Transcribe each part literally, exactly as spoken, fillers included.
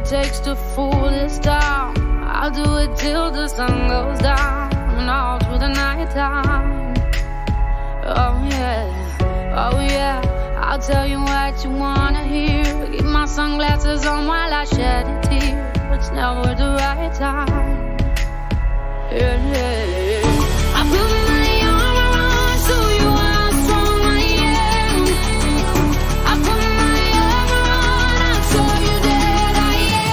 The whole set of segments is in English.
takes to fool this town. I'll do it till the sun goes down and all through the night time. Oh yeah, oh yeah, I'll tell you what you wanna hear. Keep my sunglasses on while I shed a tear. It's never the right time. Yeah, yeah. I put my arm around so you how strong I am. I put my arm around and show you that I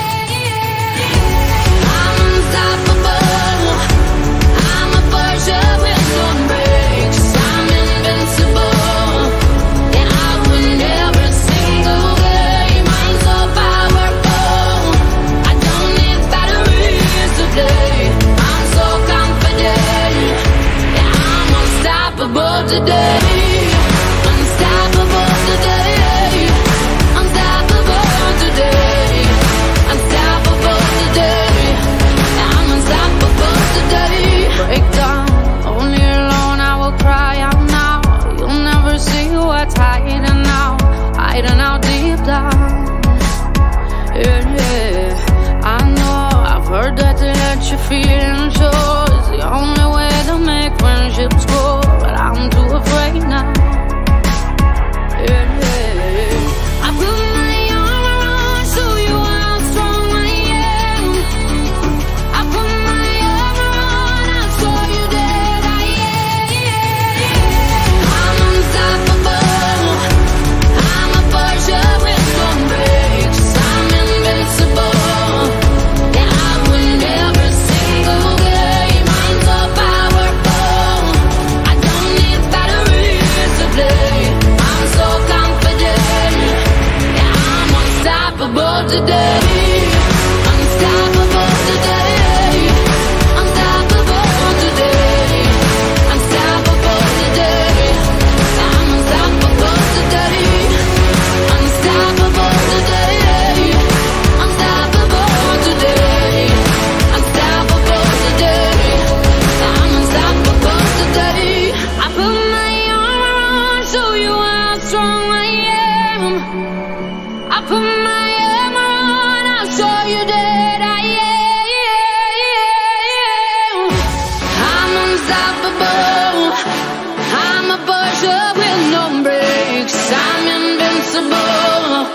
am. I'm unstoppable. I'm a Porsche with no brakes. I'm invincible. Yeah, I win every single game. I'm so powerful. I don't need batteries to play. I'm so confident. Yeah, I'm unstoppable today. Unstoppable today. Unstoppable today. Unstoppable today. Yeah, I'm unstoppable today. Break down, only alone I will cry out now. You'll never see what's hiding out, hiding out deep down. Yeah, yeah, I know, I've heard that to let you feel and show is the only way to make friendships grow, but I'm too afraid now. Yeah, yeah, I put my arm around so you how strong I am. I put my arm around and show you that I am. I'm unstoppable. I'm a Porsche with no brakes. I'm invincible. Yeah, I win every single game. I'm so powerful. I don't need batteries to play. I'm so confident. Yeah, I'm unstoppable today. Unstoppable today. Unstoppable today. Unstoppable today. I'm unstoppable today. Unstoppable today. Unstoppable today. Unstoppable today. I'm unstoppable today. I put my arm around, show you how strong I am. I put my arm around, I'll show you that I am. I'm unstoppable. I'm a Porsche with no brakes. I'm invincible.